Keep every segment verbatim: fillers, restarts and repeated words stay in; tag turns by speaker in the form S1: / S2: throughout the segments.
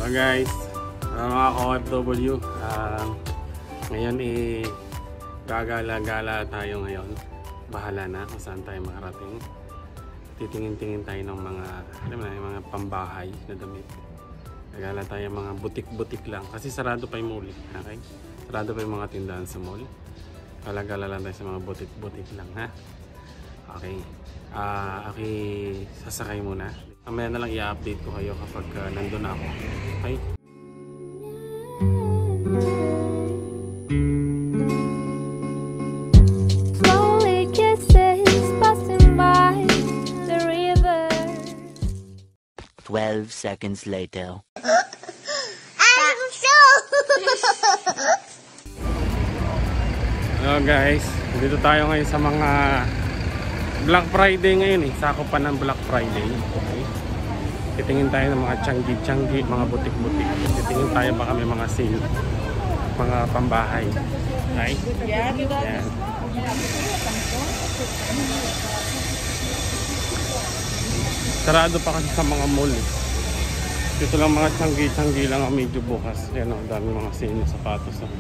S1: Hello guys, uh, mga O F W. uh, Ngayon eh gagala-gala tayo ngayon. Bahala na kung saan tayo makarating. Titingin-tingin tayo ng mga alam na, yung mga pambahay na damit. Gagala tayo mga butik-butik lang kasi sarado pa yung mall. Okay? Sarado pa yung mga tindahan sa mall. Gala-gala lang tayo sa mga butik-butik lang, ha? Okay. Uh, okay, sasakay muna. Mamaya na lang i-update ko kayo kapag uh, nandun ako. Okay?
S2: Slowly kisses passing by the river.
S3: Twelve seconds later.
S2: I'm so.
S1: Hello guys, dito tayo ngayon sa mga Black Friday ngayon eh. Sakop pa ng Black Friday. Okay. Titingin tayo ng mga tiyanggi-tiyanggi, mga butik-butik. Titingin tayo baka may mga sale, mga pambahay. Okay? Yan. Sarado pa kasi sa mga mall eh. Dito lang mga tiyanggi-tiyanggi lang ang medyo bukas. Yan o, dami mga sale na sapatos. Oh.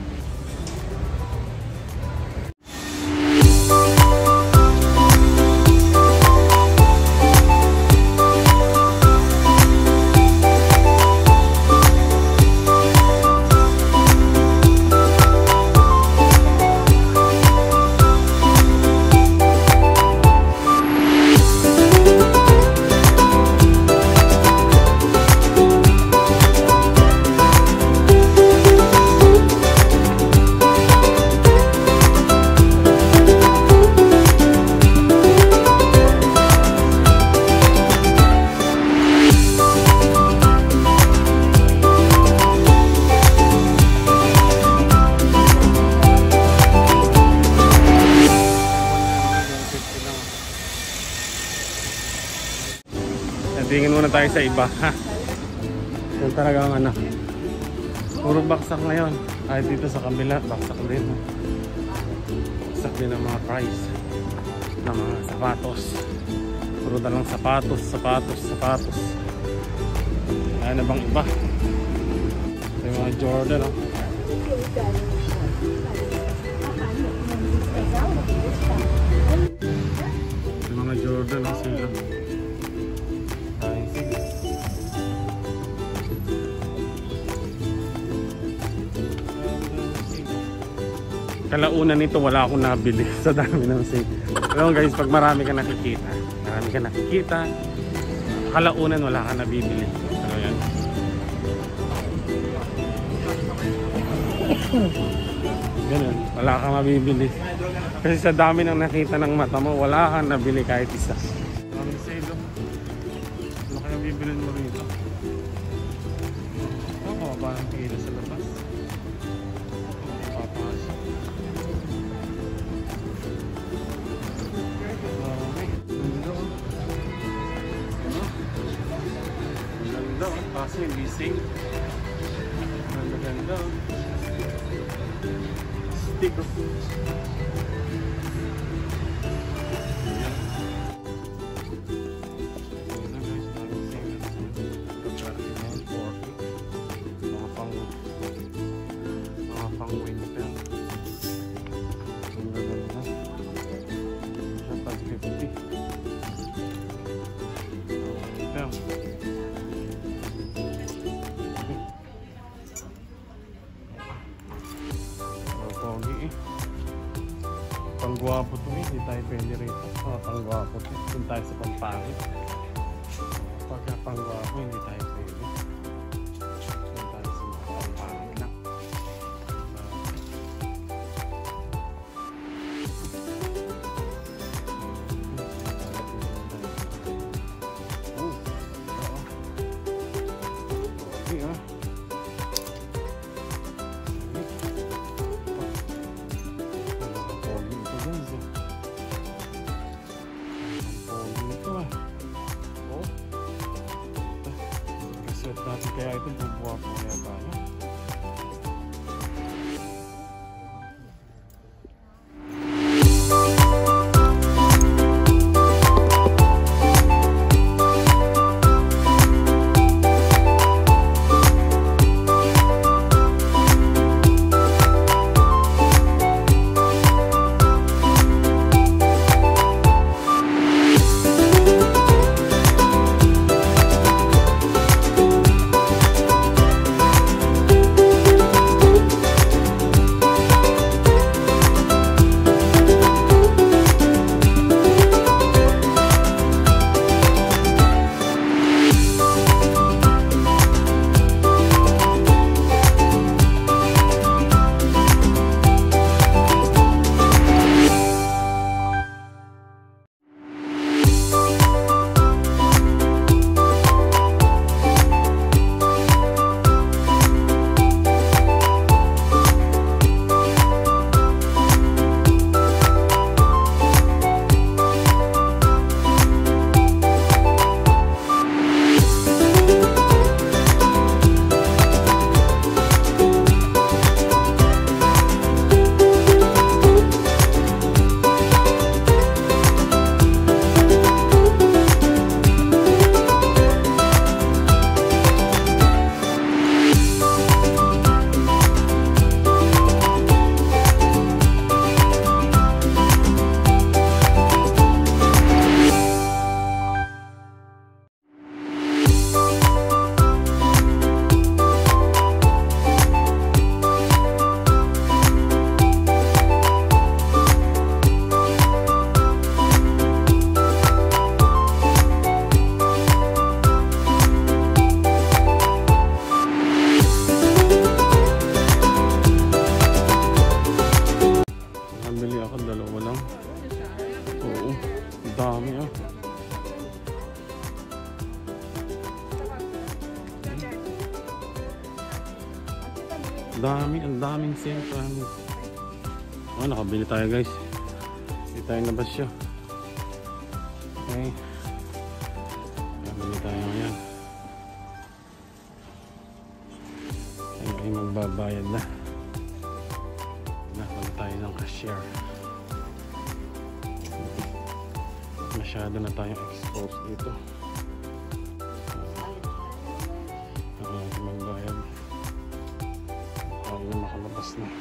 S1: Tingin muna tayo sa iba, ha? Yan talagang ano, puro baksak ngayon. Kahit dito sa kabila, baksak din. Baksak din ang mga price ng mga sapatos. Puro na lang sapatos, sapatos, sapatos. Kaya na bang iba? May mga Jordan, oh. May mga Jordan, oh, sila. Kalaunan nito wala akong nabili sa dami ng sale. Alam guys, pag marami ka nakikita, marami ka nakikita, kalaunan wala ka nabibili. Ano yan? Ganun, wala kang mabibili. Kasi sa dami ng nakita ng mata mo, wala kang nabili kahit isa. Ang sale, ano kaya bibilin mo rito? Oo, ba ang pila sa labas? Papasok. Kasi gising maganda stick of mga pang mga pang winter ang ganda siya pag fifty winter. Pangguwapo to eh, hindi tayo pwede rito. Oh, pangguwapo to, doon tayo sa pampangit. Pagka pangguwapo, hindi tayo pwede. Doon tayo sa mga pampangit lang. Uh, oh, okay ah. Kaya ito bubuha po kaya tayo. Dami, ang daming sale, promise. Oh, nakabili tayo guys. Hindi tayo nabasyo. Okay. Nakabili tayo ngayon. Tayo ay magbabayad na. Nakabili tayo ng cashier. Masyado na tayong exposed dito. Nakabili magbayad. Tayo na makalabas na.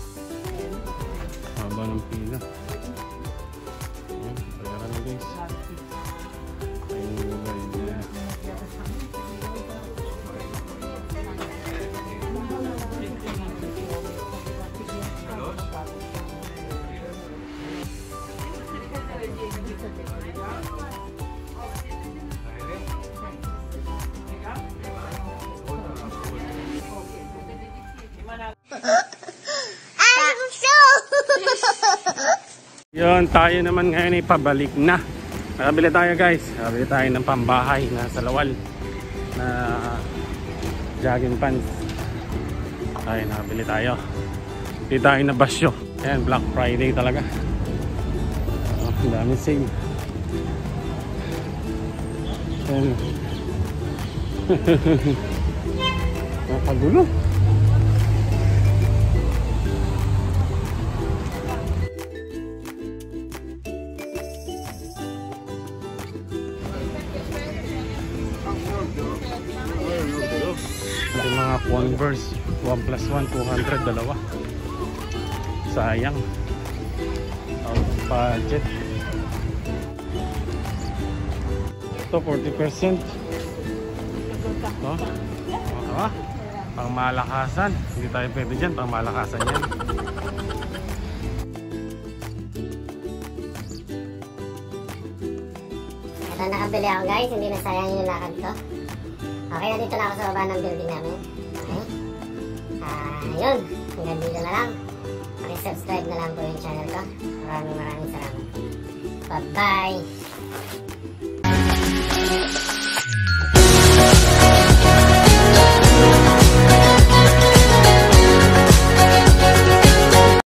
S1: Haba ng pila. Ayan, bayaran na guys. Ayun yung bayad na. Yun, tayo naman ngayon ay pabalik na. Nakabili tayo guys. Nakabili tayo ng pambahay na salawal na jogging pants. Ay, nakabili tayo. Hindi tayo na basyo. Ayan, Black Friday talaga. Oh, ang daming sale. Ayan. Nakagulo. Ito yung mga Converse one plus one, two hundred, dalawa. Sayang. Out of budget. Ito forty percent. No? Oh, pang malakasan. Hindi tayo pwede dyan, pang malakasan yan.
S3: Ito, nakabili ako guys, hindi na sayang yung lakad ko. Okay, nandito na ako sa baba ng building namin. Okay. Ah, yun. Hanggang dito na lang. Pakisubscribe na lang po yung channel ko. Maraming maraming salamat. Bye-bye!